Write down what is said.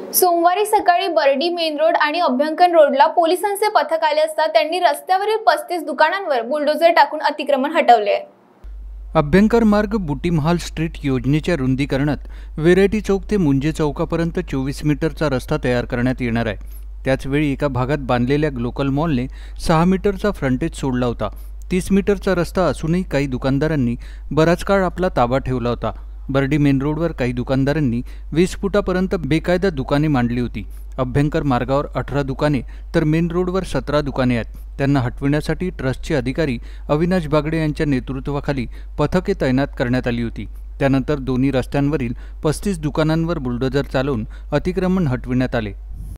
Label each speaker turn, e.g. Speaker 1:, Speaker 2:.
Speaker 1: सोमवारी सकाळी Burdi main road आणि अभ्यंकर रोडला पोलिसांचे पथक आले असता त्यांनी रस्त्यावरील 35 दुकानांवर बुलडोझर टाकून अतिक्रमण हटवले।
Speaker 2: अभ्यंकर मार्ग बुटीमहाल स्ट्रीट योजनेच्या रुंदीकरणात व्हेरायटी चौक ते मुंजे चौकापर्यंत 24 मीटरचा रस्ता तयार करण्यात येणार आहे। त्याचवेळी एका भागात बांधलेल्या ग्लोकल मॉलने 6 मीटरचा फ्रंटेज सोडला होता। 30 मीटरचा रस्ता असूनही काही दुकानदारांनी बराच काळ आपला ताबा ठेवला होता। बर्डी मेन रोडवर काही दुकानदारांनी 20 फुटापर्यंत बेकायदा दुकाने मांडली होती। अभ्यंकर मार्गावर 18 दुकाने तर मेन रोडवर 17 दुकाने आहेत। त्यांना हटविण्यासाठी ट्रस्टचे अधिकारी अविनाश बागडे यांच्या नेतृत्वाखाली पथके तैनात करण्यात आली होती। त्यानंतर दोन्ही रस्त्यांवरील 35 दुकानांवर बुलडोझर चालवून अतिक्रमण हटविण्यात आले।